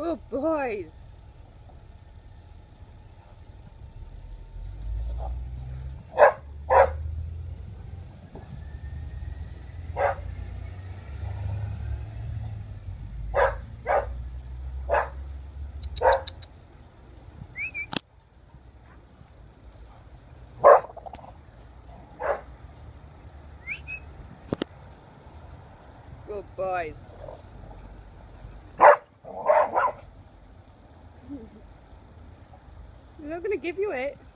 Good boys. Good boys. They're not going to give you it.